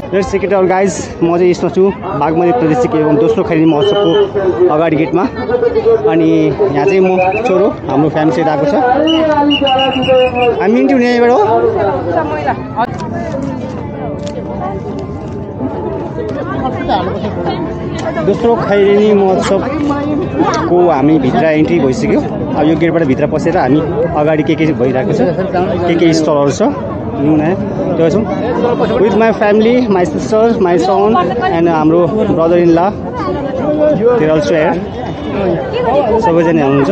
Let's check it out guys. म चाहिँ यसमा छु बागमती प्रदेशिक एवं दोस्रो खैरानी महोत्सवको अगाडि गेटमा। अनि यहाँ चाहिँ म छोरो हाम्रो फ्यामिली चाहिँ आएको छ। हामी मिन्टु यहीँबाट हो। दोस्रो खैरानी महोत्सवको हामी भित्र इन्ट्री भइसक्यो। अब यो गेटबाट भित्र पसेर हामी अगाडि के भइरहेको छ, के स्टलहरू छ त्यो छौँ। With my family, my sister, my son and हाम्रो brother in law there also here. सबैजना हुनुहुन्छ।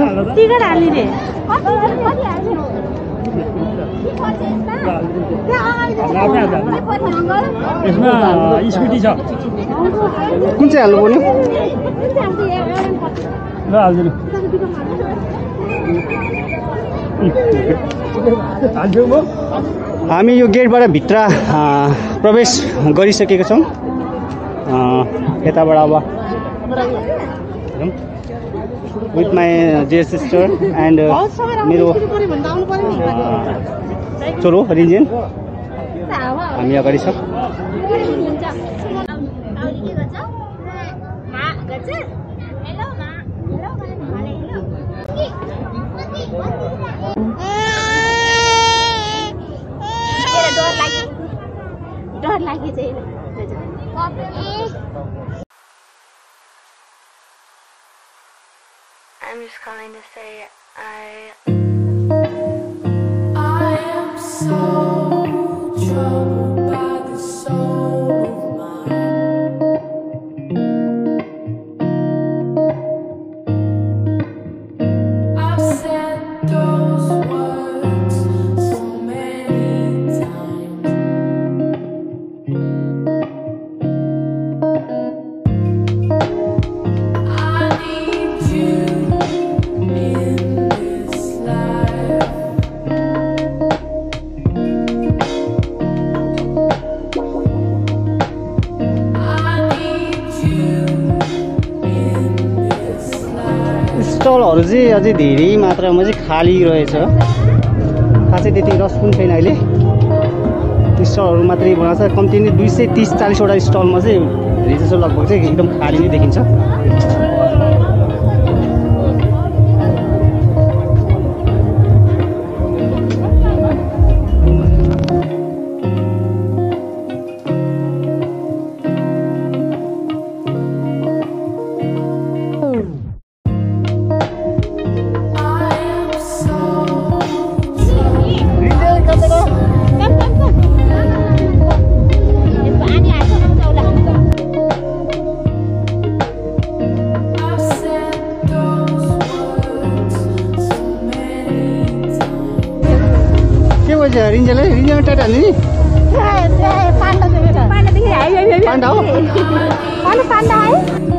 स्कुटी छ कुन चाहिँ हाल्नु पर्ने? ल हाल्दिनु हाल्दिनु म। हामी यो गेटबाट भित्र प्रवेश गरिसकेका छौँ। यताबाट अब with my dear sister and मेरो छोरो रिन्जेन हामी अगाडि छ। I'm just calling to say I am so troubled by the soul of mine. I've said those words so many times. I need you in this life. I need you in this life. स्टलहरू चाहिँ अझै धेरै मात्रामा चाहिँ खाली रहेछ। खासै त्यति रस पनि छैन अहिले। स्टलहरू मात्रै बनाएको छ। कम्ती नै 230-40 वटा स्टलमा चाहिँ धेरै जसो लगभग चाहिँ एकदम खाली नै देखिन्छ। रिन्जेल टाटा हाल्ने नि पाण्डा हो।